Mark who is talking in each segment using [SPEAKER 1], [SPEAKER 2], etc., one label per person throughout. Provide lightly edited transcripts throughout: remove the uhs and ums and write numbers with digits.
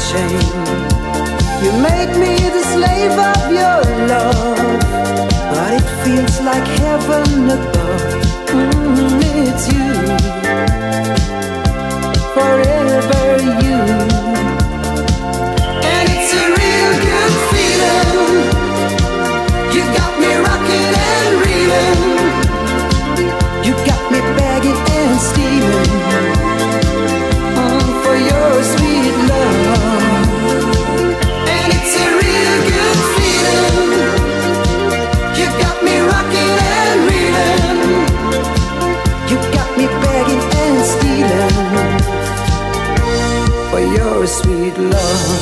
[SPEAKER 1] chain. You make me the slave of your love, but it feels like heaven above. It's you, forever you. And it's a real good feeling. You got me rocking and reeling. You got me begging and stealing for your sweet love. And it's a real good feeling. You got me rocking and reeling. You got me begging and stealing for your sweet love.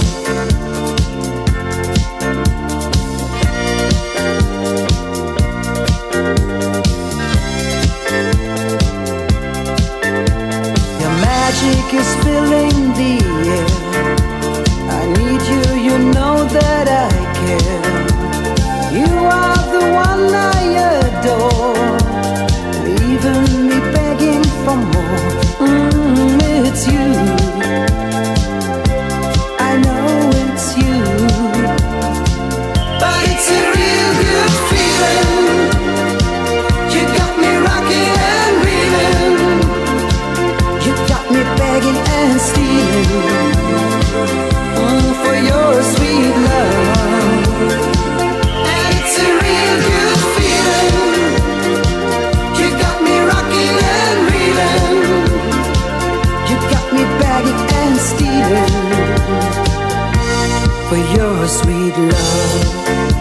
[SPEAKER 1] Magic is filling the air. I need you, you know that I care. You are the one I adore, leaving me begging for more. It's you, I know it's you. But it's a real good feeling. You got me rocking and reeling. You got me begging and stealing for your sweet love. And it's a real good feeling. You got me rocking and reeling. You got me begging and stealing for your sweet love.